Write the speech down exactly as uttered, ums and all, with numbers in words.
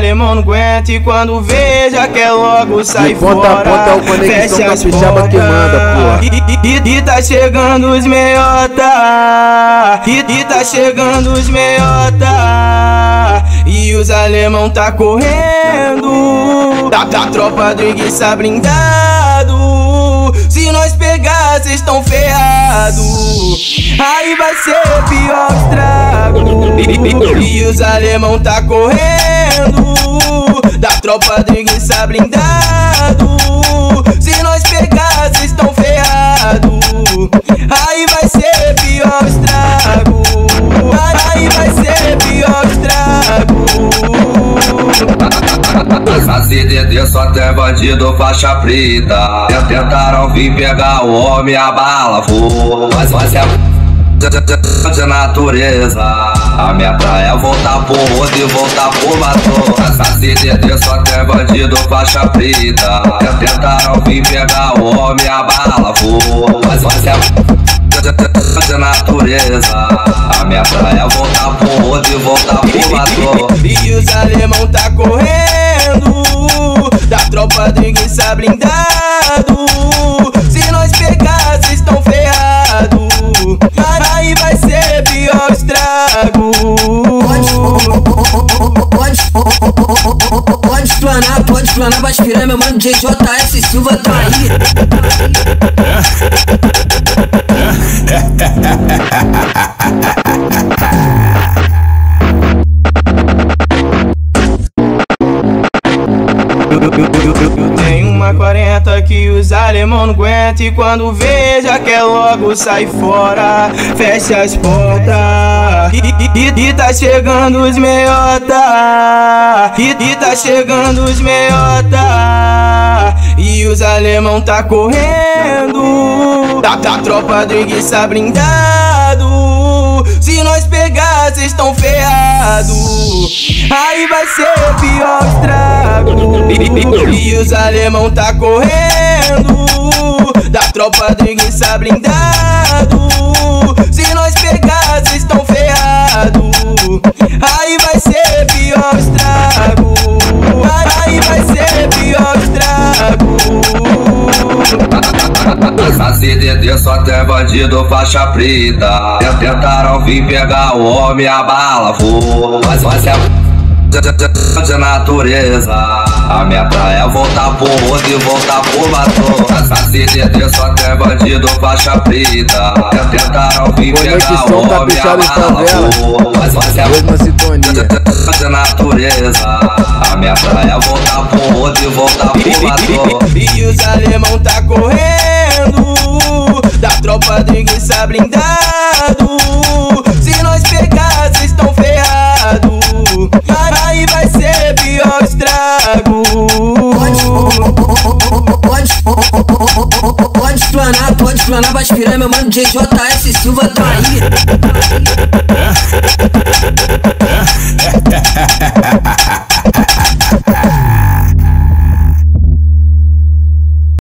alemão não aguenta e quando veja quer logo sai ponta fora. A ponta é o conexão fecha as capixaba que manda, porra. E, e, e tá chegando os meiota. E, e tá chegando os meiota. E os alemão tá correndo da, da tropa do Iguiça blindado. Se nós pegar, cês tão ferrados. Aí vai ser pior estrago. E os alemão tá correndo da tropa do Iguiça blindado. Se nós pegar, cês tão ferrados. Aí vai ser pior estrago. Aí vai ser pior estrago. A C D D só tem bandido faixa preta. Tentaram vir pegar o homem, a bala voou. Mas vai ser de natureza. A minha praia voltar pro rodo e voltar pro matou. A C D D só tem bandido faixa preta. Tentaram vir pegar o homem, a bala voou. Mas vai ser de natureza. A minha praia voltar pro rodo e voltar pro matou. E os alemão tá correndo da tropa do Iguiça blindado. Se nós pegar, cês tão ferrados. Aí vai ser pior estrago. Pode, pode, pode explanar, pode explanar, vai aspirar, meu mano J J S Silva tá aí. Tem uma quarenta que os alemão não aguenta e quando veja quer logo sai fora. Fecha as portas. E, e, e tá chegando os meiota. E, e tá chegando os meiota. E os alemão tá correndo da, da tropa do Iguiça blindado. Se nós pegar, cês tão ferrados. Aí vai ser pior estrago. E os alemão tá correndo da tropa do Iguiça blindado. Se nós pegar, cês tão ferrados. Aí vai ser pior estrago. Aí vai ser pior estrago. A C D D só tem bandido faixa preta. Tentaram vir pegar o homem, a bala voou. Mas vai ser de natureza. A minha praia voltar pro rodo e voltar pro matou. A C D D só tem bandido faixa preta. Tentaram vir pegar o homem, a bala voou. Mas vai ser de natureza. A minha praia voltar pro rodo e voltar pro matou. E os alemão tá correndo da tropa do Iguiça blindado. Se nós pegar, cês tão ferrados. Aí vai ser pior estrago. Pode, pode, pode explanar, pode explanar, vai aspirar, meu mano J J S Silva tá aí.